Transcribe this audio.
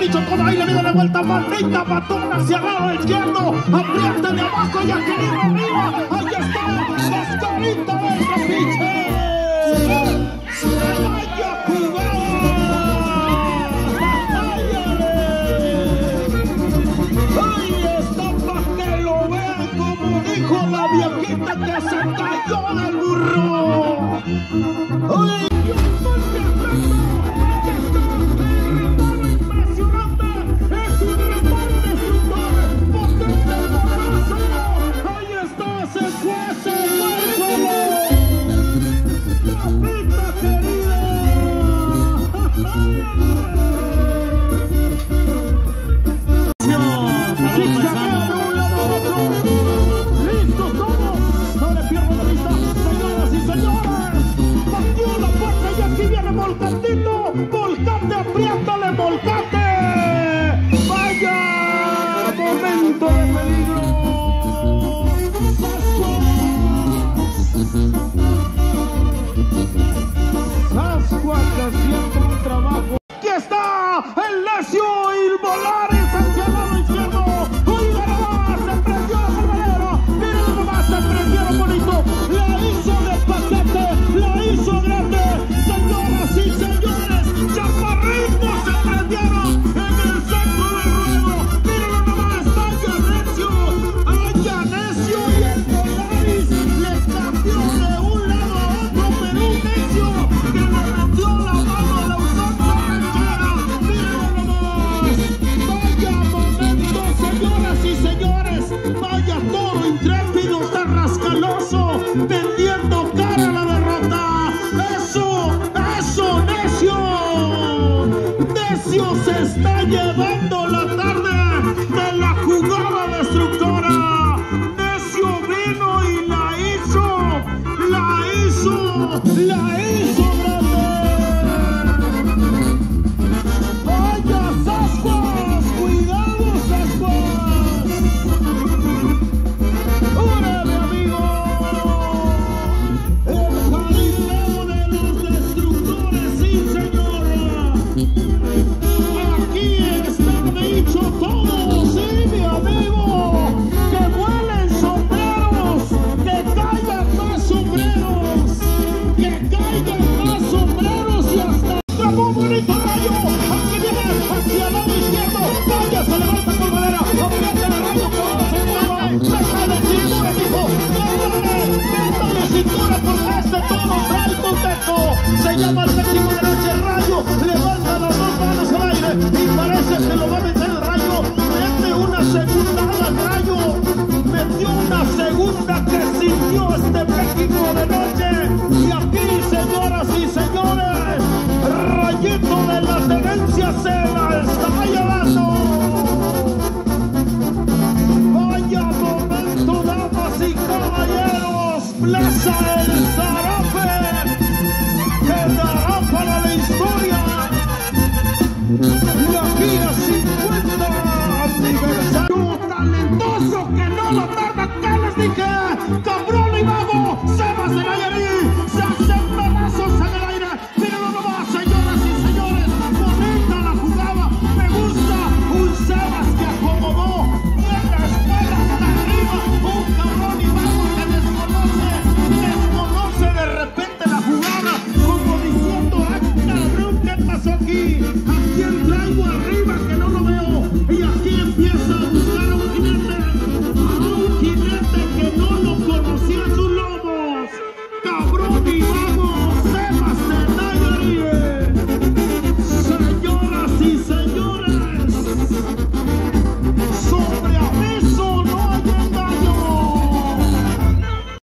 Bonicho, todo ahí le viene de vuelta, maldita patona hacia el lado izquierdo, aprieta de abajo y aquel arriba, ahí está, las caritas del Trapiche. ¡Vaya jugada! Ahí está para que lo vean, como dijo la viejita que se cayó del burro. ¡Ay! Volcate, apriétale, volcate. Vaya momento de peligro. Sasquatch haciendo un trabajo. Aquí está el necio y Volaris hacia el lado izquierdo. Oiga nomás, se prendió la carrera. Mira nomás, se prendieron bonito. La hizo de paquete, la hizo grande. Señoras y señores, chaparritos se prendieron en el centro del ruedo. Mírenlo nomás, vaya necio y el Volaris le cambió de un lado a otro, pero un necio que le metió la mano a la usanza ranchera. Mírenlo nomás, vaya momento, señoras y señores, vaya toro intrépido, tarrascaloso, vendiendo cara a la derrota. Eso, necio. Necio se está llevando la tarde de la jugada destructora. Necio vino y la hizo grande. Vaya Sasquatch, cuidado Sasquatch. ¡Órale, amigo! El jaripeo de los destructores, sí señora. Aquí está dicho todo, sí mi amigo. Que vuelen sombreros, que caigan más sombreros, que caigan más sombreros y hasta trabó bonito rayo. Aquí viene hacia el lado izquierdo. Vaya, se levanta por madera. Aprieta el rayo que va a ser nuevo. Métale cintura, hijo. Métale cintura porque este todo trae contexto. Se llama el México de noche. El rayo levanta las dos manos al aire y parece que lo va a meter el rayo. Mete una segunda al rayo. Metió una segunda que sintió este México de noche. Y aquí, señoras y señores, Rayito de la Tenencia se la está llevando. Vaya momento, damas y caballeros. Plaza El Zarape quedará para la historia. La gira 50 aniversario talentoso que no lo tarda. ¿Qué les dije? Cabrón y vago, Sebas de Nayarit se hacen pedazos en el aire. Mírenlo nomás, señoras y señores, bonita la jugada. Me gusta un Sebas que acomodó en la escuela hasta arriba. Un cabrón y vago que desconoce de repente la jugada, como diciendo, ah cabrón, ¿qué pasó aquí? ¿A quién traigo arriba que no lo veo? Y